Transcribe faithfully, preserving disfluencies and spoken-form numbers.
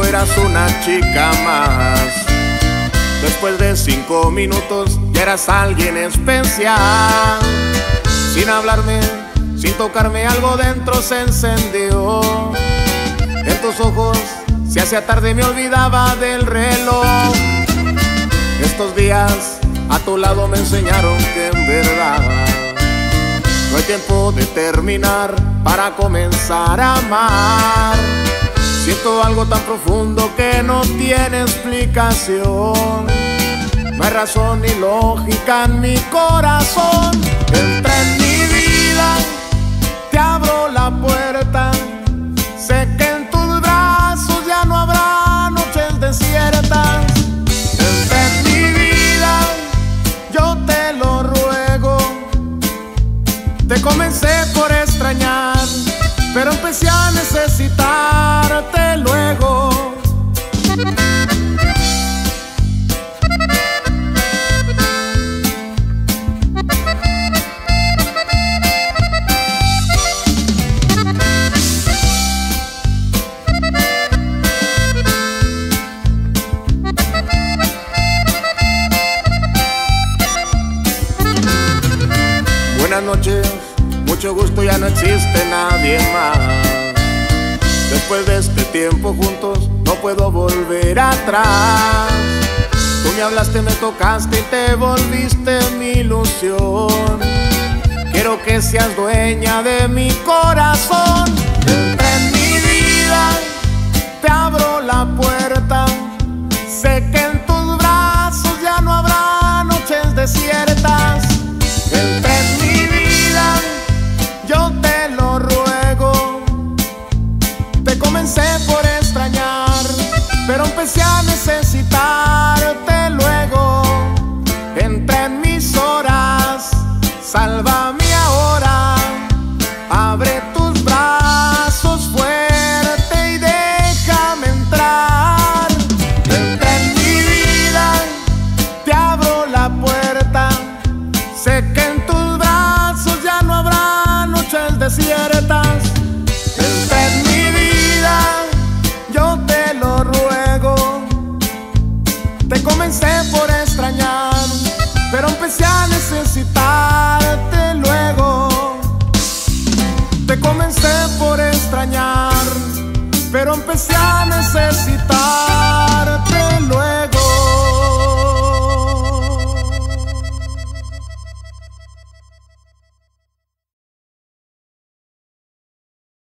eras una chica más. Después de cinco minutos ya eras alguien especial. Sin hablarme, sin tocarme, algo dentro se encendió. En tus ojos, si hacía tarde me olvidaba del reloj. Estos días a tu lado me enseñaron que en verdad no hay tiempo de terminar para comenzar a amar. Siento algo tan profundo que no tiene explicación. No hay razón ni lógica en mi corazón. Entra en mi vida, te abro la puerta. Sé que en tus brazos ya no habrá noches desiertas. Entra en mi vida, yo te lo ruego. Te comencé por extrañar, pero empecé a necesitarte luego. Buenas noches, mucho gusto, ya no existe nadie más. Después de este tiempo juntos, no puedo volver atrás. Tú me hablaste, me tocaste y te volviste mi ilusión. Quiero que seas dueña de mi corazón. Entra en mi vida, te abro la puerta. Sé que en tus brazos ya no habrá noches desiertas. Entra en mi vida, yo te lo ruego. Te comencé por extrañar, pero empecé a necesitarte luego. Entra en mis horas, sálvame ahora. Abre tus brazos fuerte y déjame entrar. Entra en mi vida, te abro la puerta. Sé que en tus brazos ya no habrá noches desiertas. Entra en mi vida, yo te lo ruego. Te comencé por extrañar, pero empecé a necesitarte luego. Te comencé por extrañar, pero empecé a necesitar.